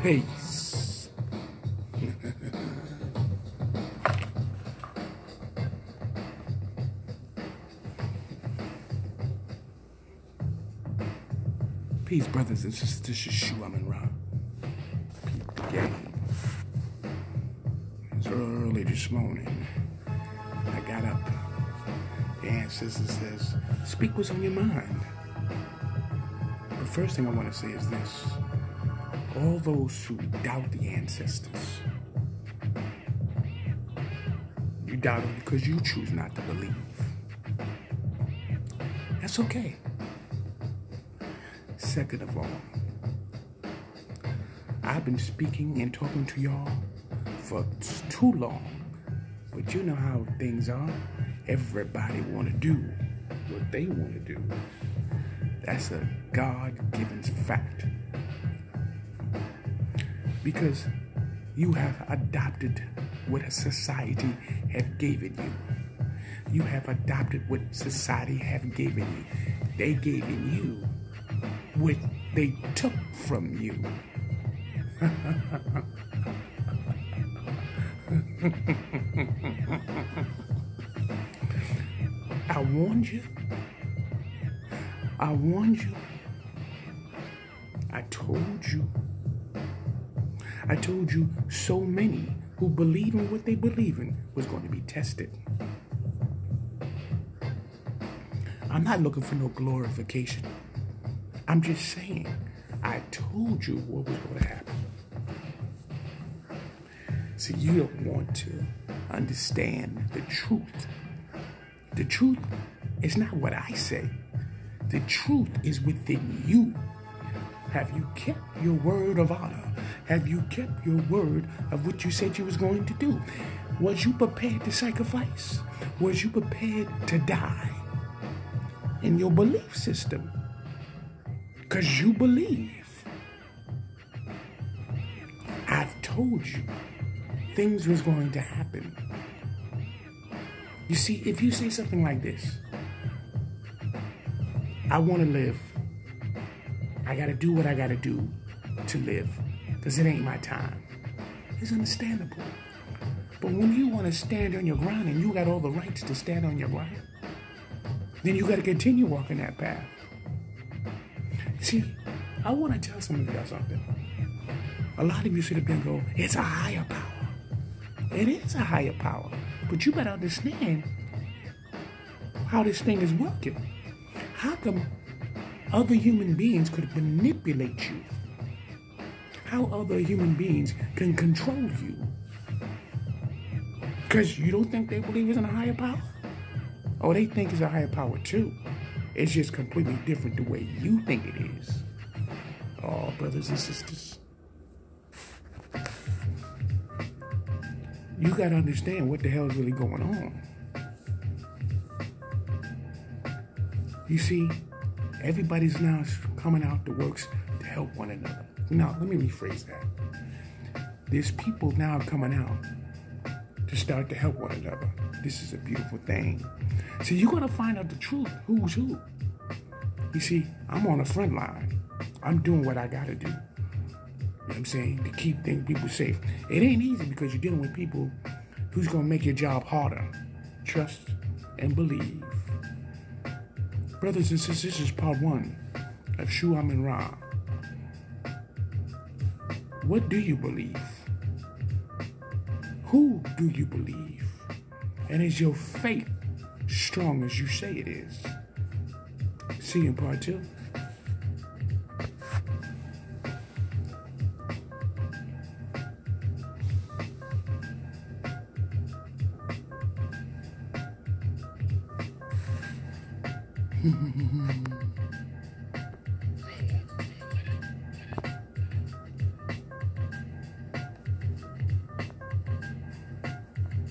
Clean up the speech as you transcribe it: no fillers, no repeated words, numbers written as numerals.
Peace. Peace, brothers and sisters. This is Shu Amin Ra. Peep the game. It's early this morning. I got up. The ancestor says, speak what's on your mind. The first thing I want to say is this. All those who doubt the ancestors, you doubt them because you choose not to believe. That's okay. Second of all, I've been speaking and talking to y'all for too long, but you know how things are. Everybody want to do what they want to do. That's a God-given fact. Because you have adopted what a society have given you. You have adopted what society have given you. They given you what they took from you. I warned you. I warned you. I told you. I told you so many who believe in what they believe in was going to be tested. I'm not looking for no glorification. I'm just saying, I told you what was going to happen. See, you don't want to understand the truth. The truth is not what I say. The truth is within you. Have you kept your word of honor? Have you kept your word of what you said you was going to do? Was you prepared to sacrifice? Was you prepared to die in your belief system? Because you believe. I've told you things was going to happen. You see, if you say something like this, I want to live. I got to do what I got to do to live because it ain't my time. It's understandable. But when you want to stand on your ground and you got all the rights to stand on your ground, then you got to continue walking that path. See, I want to tell some of y'all something. A lot of you sit up there and go, it's a higher power. It is a higher power. But you better understand how this thing is working. How come other human beings could manipulate you? How other human beings can control you? Because you don't think they believe it's in a higher power? Or they think it's a higher power too. It's just completely different the way you think it is. Oh, brothers and sisters. You got to understand what the hell is really going on. You see, everybody's now coming out the works to help one another. Now, let me rephrase that. There's people now coming out to start to help one another. This is a beautiful thing. So you're going to find out the truth, who's who. You see, I'm on the front line. I'm doing what I got to do. You know what I'm saying? To keep people safe. It ain't easy because you're dealing with people who's going to make your job harder. Trust and believe. Brothers and sisters, this is part 1 of Shu Amin Ra. What do you believe? Who do you believe? And is your faith strong as you say it is? See you in part 2.